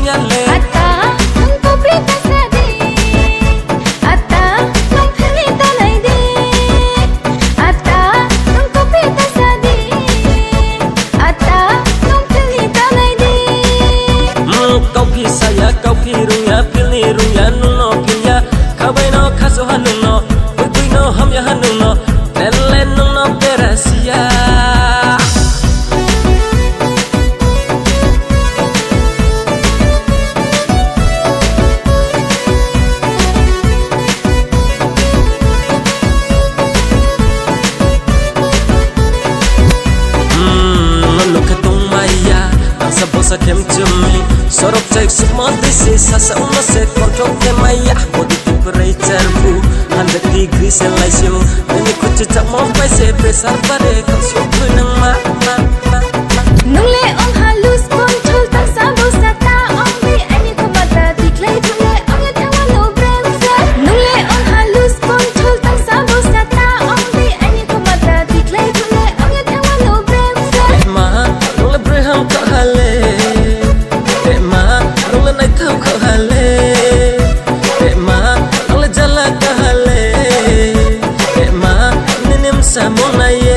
le ata nung kopi ta sadi ata nung pheli ta lai de ata nung kopi ta sadi ata nung pheli ta lai de kau pi saya kau pi ruya pheli ruya nung no piya khabai no khaso hanung no pui no ham ya hanung no le nung no perasia sa kem chumi sorok chai small this is sa una se control ke maya body temperature bu 100 degree celsius ani kuch chamo pai se pressure pare kal so nang ma nung le on halus control ta sa bo sa ta on bi ani ko mata diklai thule on ya thawa no bremsa nung le on halus control ta sa bo sa ta on bi ani ko mata diklai thule on ya thawa no bremsa ma nung le breham ka hale Samona ye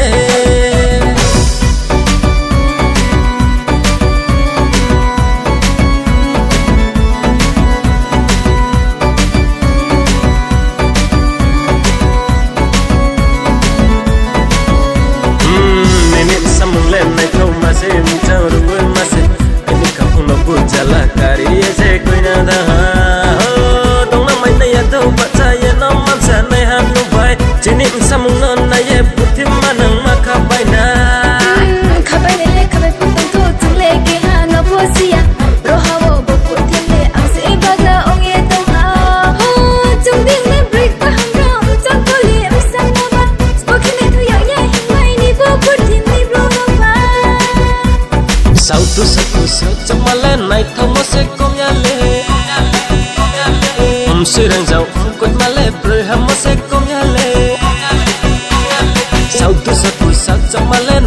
nene samung le nai thau ma se mi chau ru ma se ani ka phun bu jala kari ye se koi na da dong na mai na ya do ba cha ye no mam sa nai han no bai chini samung non na ye puthi manang ma kha bai na khabai le khabai putang to chung le ke ha no posia ro ha wo bo puthi le ang se baga ong ye to ha chung ding le break pa ham ram chang ko le am sam na ba spoken le thu ya ye mai ni bo puthi ni ro no ba sau tu sa tu sa chama le nai thau mo se kom ya le se rang zau ko ma le pre ham mo se kom ya le sau tu sa chama le